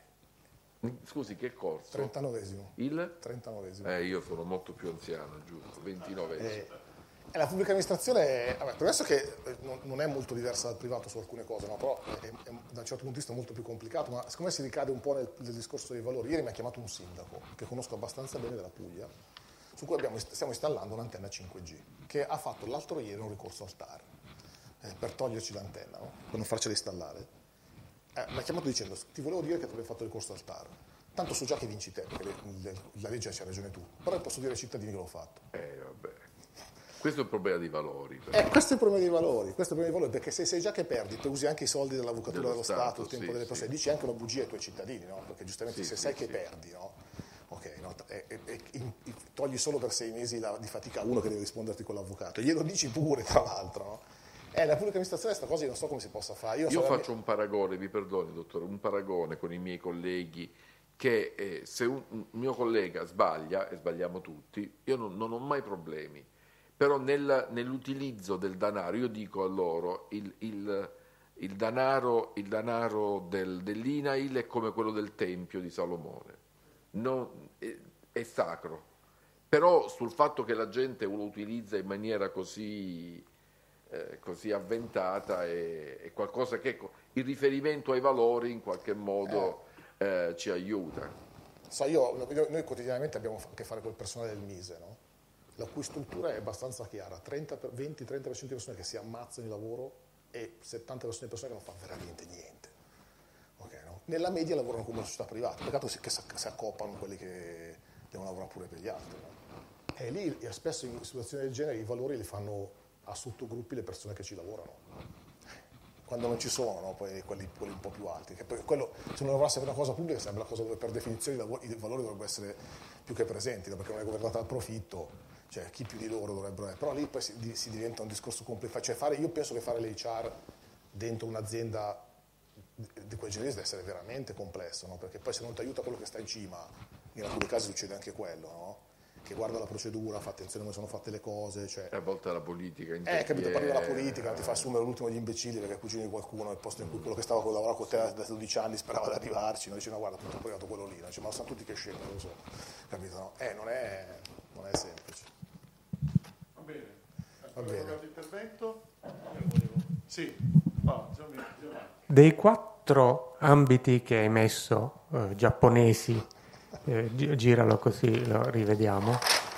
Scusi, che corso? trentanovesimo. Il? trentanovesimo. Eh, io sono molto più anziano, giusto? ventinovesimo. Eh, e la pubblica amministrazione, vabbè, premesso che non, non è molto diversa dal privato su alcune cose, no? Però è, è, da un certo punto di vista molto più complicato, ma secondo me si ricade un po' nel, nel discorso dei valori. Ieri mi ha chiamato un sindaco, che conosco abbastanza bene della Puglia, su cui abbiamo, stiamo installando un'antenna cinque G, che ha fatto l'altro ieri un ricorso al T A R, eh, per toglierci l'antenna, no? Per non farcela installare. Eh, mi ha chiamato dicendo, ti volevo dire che tu avevi fatto il ricorso al T A R, tanto so già che vinci te, perché le, le, la legge c'ha ragione tu, però posso dire ai cittadini che l'ho fatto. Eh, vabbè. Questo è il problema dei valori. Eh, questo è il problema dei valori, questo è il problema dei valori, perché se sai già che perdi, te usi anche i soldi dell'avvocatura Dello dello Stato, Stato, il tempo sì, delle persone, sì. dici anche una bugia ai tuoi cittadini, no? Perché giustamente Sì, se sì, sai sì. che perdi, no? Ok, no? E, e, e in- in- togli solo per sei mesi la- di fatica a uno che deve risponderti con l'avvocato, e glielo dici pure, tra l'altro, no? Eh, la pubblica amministrazione questa cosa io non so come si possa fare. Io, Io so faccio un paragone, vi perdoni dottore, un paragone con i miei colleghi, che eh, se un, un mio collega sbaglia, e sbagliamo tutti, io non, non ho mai problemi, però nel- nell'utilizzo del denaro, io dico a loro, il, il, il denaro, il denaro del, dell'I N A I L è come quello del Tempio di Salomone, non- è, è sacro, però sul fatto che la gente lo utilizza in maniera così... Eh, così avventata è, è qualcosa che ecco, il riferimento ai valori in qualche modo eh, ci aiuta. So, io, noi quotidianamente abbiamo a che fare col personale del Mise, no? La cui struttura è abbastanza chiara, venti trenta per cento di persone che si ammazzano di lavoro e settanta per cento di persone che non fanno veramente niente. Okay, no? Nella media lavorano come una società privata, peccato che si, si accoppano quelli che devono lavorare pure per gli altri. No? E lì e spesso in situazioni del genere i valori li fanno a sottogruppi le persone che ci lavorano. Quando non ci sono, no? Poi quelli, quelli un po' più alti. Che poi quello, se non lavorasse per una cosa pubblica sarebbe la cosa dove per definizione i, lavori, i valori dovrebbero essere più che presenti, no? Perché non è governata dal profitto, cioè chi più di loro dovrebbero essere. Però lì poi si, si diventa un discorso complicato. Cioè fare, io penso che fare l'H R dentro un'azienda di, di quel genere deve essere veramente complesso, no? Perché poi se non ti aiuta quello che sta in cima, in alcuni casi succede anche quello, no? Che guarda la procedura, fa attenzione a come sono fatte le cose. Cioè... E a volte la politica Eh, capito, parli della politica, non ti fa assumere l'ultimo degli imbecilli perché è cugino di qualcuno nel posto in cui quello che stava con lavorare con te da dodici anni sperava di arrivarci, no? Dice no guarda, tutto arrivato quello lì, no? Dice, ma lo sanno tutti che scemo, lo so, capito? No? Eh, non è, non è semplice. Va bene. Va bene. Ancora intervento? Sì. No, Giovanni, Giovanni. Dei quattro ambiti che hai messo, eh, giapponesi, eh, gi- giralo così lo rivediamo.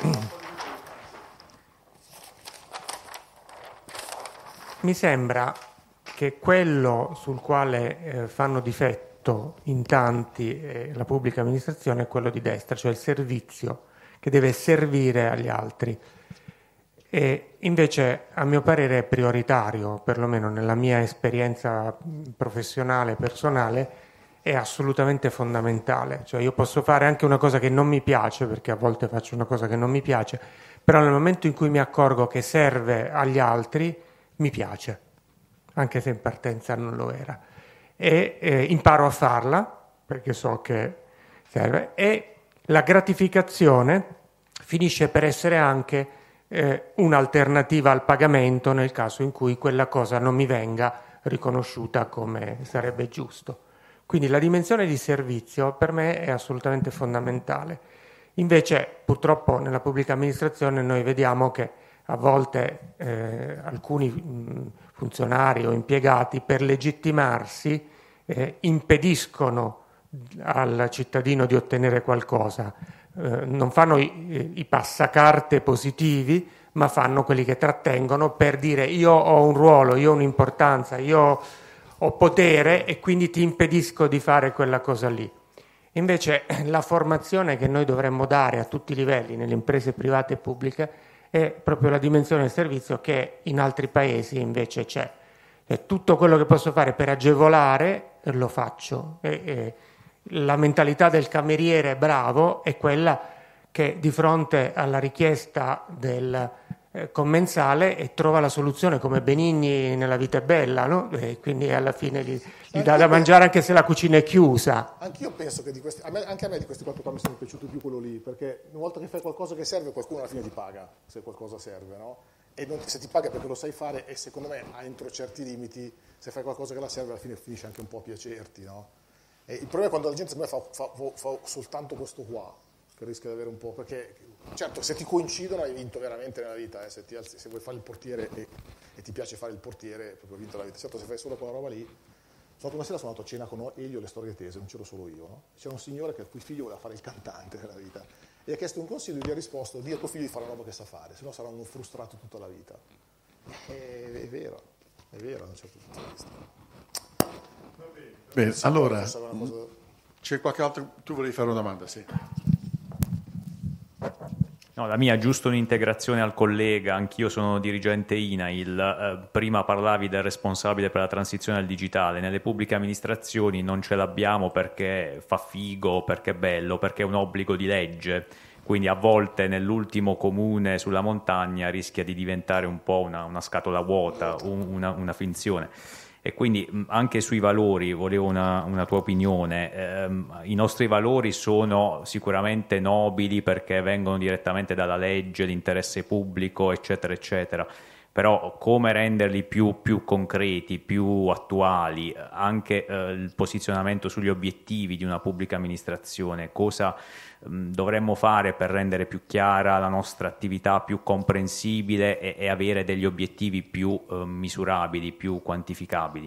Mi sembra che quello sul quale eh, fanno difetto in tanti eh, la pubblica amministrazione è quello di destra, cioè il servizio che deve servire agli altri. E invece, a mio parere, è prioritario, perlomeno nella mia esperienza professionale, personale, è assolutamente fondamentale. Cioè, io posso fare anche una cosa che non mi piace, perché a volte faccio una cosa che non mi piace, però nel momento in cui mi accorgo che serve agli altri, mi piace, anche se in partenza non lo era. E eh, imparo a farla, perché so che serve, e la gratificazione finisce per essere anche eh, un'alternativa al pagamento nel caso in cui quella cosa non mi venga riconosciuta come sarebbe giusto. Quindi la dimensione di servizio per me è assolutamente fondamentale. Invece purtroppo nella pubblica amministrazione noi vediamo che a volte eh, alcuni mh, funzionari o impiegati per legittimarsi eh, impediscono al cittadino di ottenere qualcosa. Eh, non fanno i, i passacarte positivi, ma fanno quelli che trattengono per dire io ho un ruolo, io ho un'importanza, io ho potere e quindi ti impedisco di fare quella cosa lì. Invece la formazione che noi dovremmo dare a tutti i livelli, nelle imprese private e pubbliche, è proprio la dimensione del servizio che in altri paesi invece c'è. E tutto quello che posso fare per agevolare lo faccio. E, e la mentalità del cameriere bravo è quella che di fronte alla richiesta del eh, commensale e trova la soluzione, come Benigni nella Vita è bella, no? E quindi alla fine gli, gli dà da mangiare anche se la cucina è chiusa. Anch'io penso che di questi, a me, anche a me di questi quattro qua mi sono piaciuto più quello lì, perché una volta che fai qualcosa che serve, qualcuno alla fine ti paga se qualcosa serve, no? E non, se ti paga perché lo sai fare, e secondo me entro certi limiti, se fai qualcosa che la serve, alla fine finisce anche un po' a piacerti, no? E il problema è quando la gente secondo me fa, fa, fa soltanto questo qua, che rischia di avere un po', perché certo se ti coincidono hai vinto veramente nella vita, eh, se, ti alzi, se vuoi fare il portiere e, e ti piace fare il portiere, hai proprio vinto la vita. Certo se fai solo quella roba lì. Sono una sera sono andato a cena con Elio e le storie tese, non c'ero solo io, no? C'era un signore che il cui figlio voleva fare il cantante nella vita e gli ha chiesto un consiglio e gli ha risposto: di a tuo figlio di fare la roba che sa fare, se no sarà uno frustrato tutta la vita. E, è vero, è vero da un certo punto di vista. Bene, Sì, allora, questa è una cosa- c'è qualche altro? Tu volevi fare una domanda, sì. No, la mia giusto un'integrazione al collega, anch'io sono dirigente I N A I L, eh, prima parlavi del responsabile per la transizione al digitale, nelle pubbliche amministrazioni non ce l'abbiamo perché fa figo, perché è bello, perché è un obbligo di legge, quindi a volte nell'ultimo comune sulla montagna rischia di diventare un po' una, una scatola vuota, un, una, una finzione. E quindi mh, anche sui valori volevo una, una tua opinione. Ehm, i nostri valori sono sicuramente nobili perché vengono direttamente dalla legge, l'interesse pubblico, eccetera, eccetera. Però come renderli più, più concreti, più attuali, anche eh, il posizionamento sugli obiettivi di una pubblica amministrazione, cosa mh, dovremmo fare per rendere più chiara la nostra attività, più comprensibile e, e avere degli obiettivi più eh, misurabili, più quantificabili?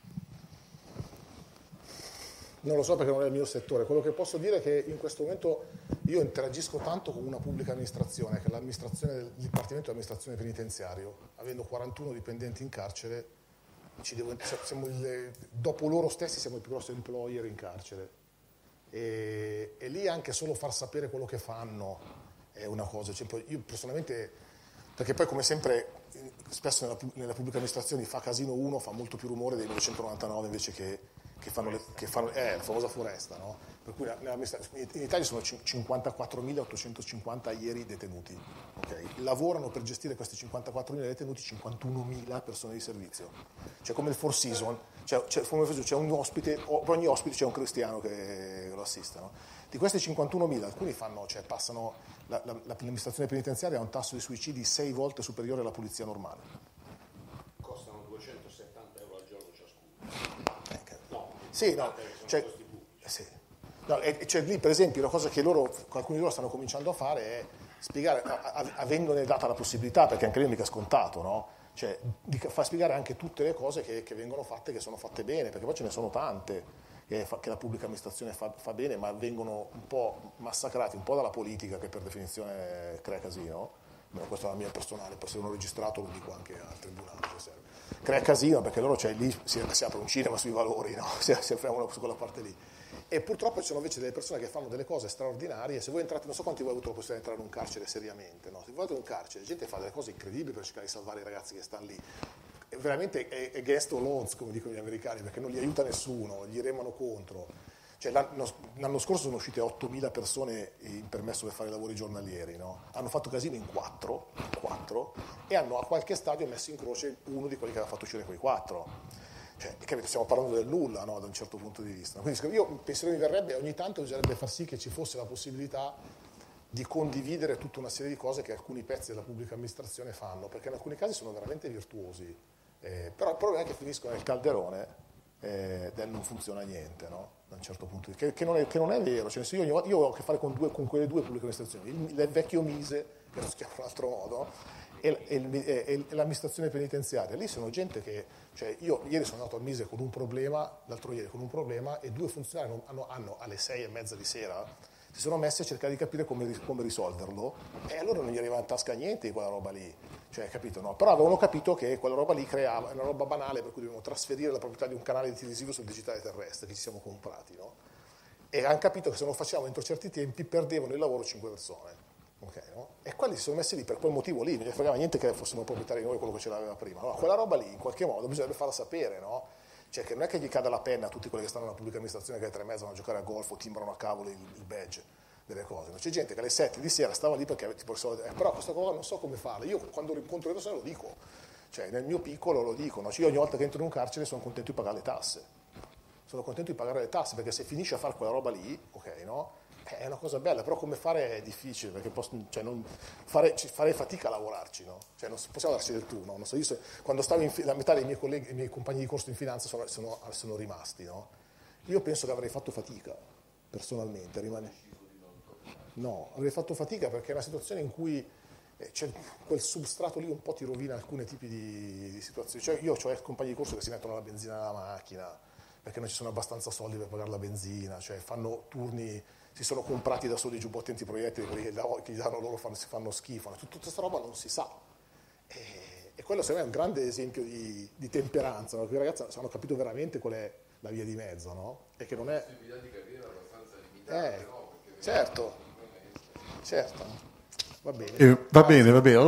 Non lo so perché non è il mio settore. Quello che posso dire è che in questo momento io interagisco tanto con una pubblica amministrazione, che è l'amministrazione del Dipartimento di Amministrazione Penitenziario. Avendo quarantuno dipendenti in carcere, ci devo, siamo il, dopo loro stessi siamo il più grosso employer in carcere. E, e lì anche solo far sapere quello che fanno è una cosa. Cioè, io personalmente, perché poi come sempre, spesso nella, nella pubblica amministrazione fa casino uno, fa molto più rumore dei novecentonovantanove invece che... che fanno, le, che fanno eh, la famosa foresta, no? Per cui in Italia sono cinquantaquattromilaottocentocinquanta ieri detenuti, okay? Lavorano per gestire questi cinquantaquattromila detenuti cinquantunomila persone di servizio, cioè come il Four Seasons, cioè, c'è, c'è un ospite, per ogni ospite c'è un cristiano che lo assiste, no? Di questi cinquantunomila alcuni fanno, cioè passano, la, la, l'amministrazione penitenziaria ha un tasso di suicidi sei volte superiore alla polizia normale. Costano duecentosettanta euro al giorno ciascuno. Sì, no, cioè, sì. No, e, cioè, lì per esempio una cosa che loro, alcuni di loro stanno cominciando a fare è spiegare, avendone data la possibilità, perché anche lì mica è scontato, no? Cioè, di far spiegare anche tutte le cose che, che vengono fatte, che sono fatte bene, perché poi ce ne sono tante che, fa, che la pubblica amministrazione fa, fa bene, ma vengono un po' massacrati, un po' dalla politica che per definizione crea casino. Questo è la mia personale, poi se non ho registrato lo dico anche al tribunale se serve. Crea casino perché loro, cioè, lì si, si apre un cinema sui valori, no? Si, si apriamo su quella parte lì. E purtroppo ci sono invece delle persone che fanno delle cose straordinarie. Se voi entrate, non so quanti di voi avete avuto la possibilità di entrare in un carcere seriamente, no? Se voi andate in un carcere, la gente fa delle cose incredibili per cercare di salvare i ragazzi che stanno lì. È veramente è, è against all odds, come dicono gli americani, perché non li aiuta nessuno, gli remano contro. Cioè, l'anno, l'anno scorso sono uscite ottomila persone in permesso per fare lavori giornalieri, no? Hanno fatto casino in quattro, quattro e hanno a qualche stadio messo in croce uno di quelli che aveva fatto uscire quei quattro. Cioè, capito, stiamo parlando del nulla, no? Da un certo punto di vista. Quindi io penso che mi verrebbe, ogni tanto bisognerebbe far sì che ci fosse la possibilità di condividere tutta una serie di cose che alcuni pezzi della pubblica amministrazione fanno, perché in alcuni casi sono veramente virtuosi, eh, però il problema è che finiscono nel calderone eh, del non funziona niente, no? Da un certo punto di vista, che, che, non, è, che non è vero. Cioè, io, io ho a che fare con, due, con quelle due pubbliche amministrazioni, il, il vecchio Mise, che lo si chiama in un altro modo, e, e, e l'amministrazione penitenziaria. Lì sono gente che, cioè io ieri sono andato al Mise con un problema, l'altro ieri con un problema, e due funzionari hanno, hanno alle sei e mezza di sera si sono messi a cercare di capire come, come risolverlo, e allora non gli arriva in tasca niente di quella roba lì, cioè, capito, no? Però avevano capito che quella roba lì creava una roba banale, per cui dovevano trasferire la proprietà di un canale televisivo sul digitale terrestre che ci siamo comprati, no? E hanno capito che se non lo facevamo entro certi tempi perdevano il lavoro cinque persone. Okay, no? E quelli si sono messi lì per quel motivo lì, non gli fregava niente che fossimo proprietari noi quello che ce l'aveva prima, no? Quella roba lì in qualche modo bisognerebbe farla sapere, no? Cioè che non è che gli cada la penna a tutti quelli che stanno nella pubblica amministrazione che alle tre e mezza vanno a giocare a golf o timbrano a cavolo il, il badge delle cose, no? C'è gente che alle sette di sera stava lì perché tipo, eh, però questa cosa non so come farla, io quando incontro le persone lo dico, cioè nel mio piccolo lo dico, no? Cioè, io ogni volta che entro in un carcere sono contento di pagare le tasse, sono contento di pagare le tasse perché se finisce a fare quella roba lì, ok, no? È una cosa bella, però come fare è difficile, perché posso, cioè non, fare, fare fatica a lavorarci, no? Cioè non possiamo darci del tu, no? Non so, io se, quando stavo in, la metà dei miei colleghi, i miei compagni di corso in finanza sono, sono, sono rimasti, no? Io penso che avrei fatto fatica, personalmente, rimane. No, avrei fatto fatica perché è una situazione in cui eh, c'è quel substrato lì un po' ti rovina alcuni tipi di, di situazioni. Cioè io ho compagni di corso che si mettono la benzina nella macchina perché non ci sono abbastanza soldi per pagare la benzina, cioè fanno turni, si sono comprati da soli i giubbotti antiproiettili perché che gli danno loro fanno, si fanno schifo, tutta questa roba non si sa. E, e quello secondo me è un grande esempio di, di temperanza, no? Che i ragazzi hanno capito veramente qual è la via di mezzo, no? E che non è... possibilità di capire abbastanza limitata, eh, no? certo, certo, va bene. Eh, va bene, va bene.